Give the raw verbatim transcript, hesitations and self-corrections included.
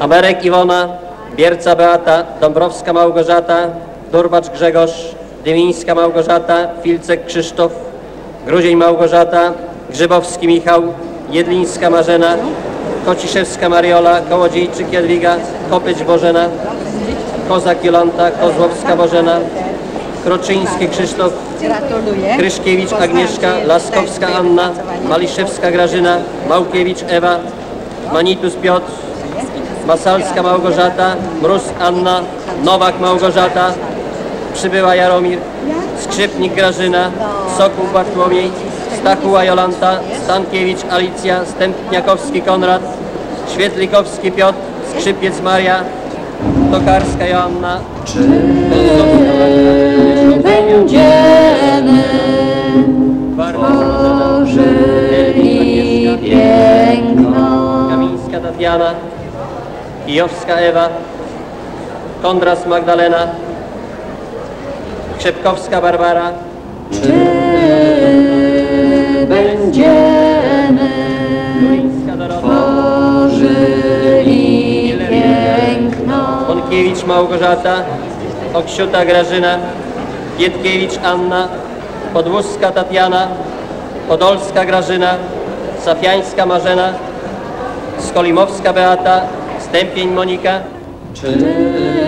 Amerek Iwona, Bierca Beata, Dąbrowska Małgorzata, Durbacz Grzegorz, Dymińska Małgorzata, Filcek Krzysztof, Gruzień Małgorzata, Grzybowski Michał, Jedlińska Marzena, Kociszewska Mariola, Kołodziejczyk Jadwiga, Kopeć Bożena, Kozak Jolanta, Kozłowska Bożena, Kroczyński Krzysztof, Kryszkiewicz Agnieszka, Laskowska Anna, Maliszewska Grażyna, Małkiewicz Ewa, Manitus Piotr, Masalska Małgorzata, Mróz Anna, Nowak Małgorzata, Przybyła Jaromir, Skrzypnik Grażyna, Sokół Bartłomiej, Stachuła Jolanta, Stankiewicz Alicja, Stępniakowski Konrad, Świetlikowski Piotr, Skrzypiec Maria, Tokarska Joanna. Czy będziemy tworzyli piękno? Kamińska Tatiana, Kijowska Ewa, Kondras Magdalena, Krzepkowska Barbara. Czy będziemy tworzyli piękno? Bąkiewicz Małgorzata, Oksiuta Grażyna, Pietkiewicz Anna, Podwózka Tatiana, Podolska Grażyna, Safiańska Marzena, Skolimowska Beata, Stępień Monika. Czy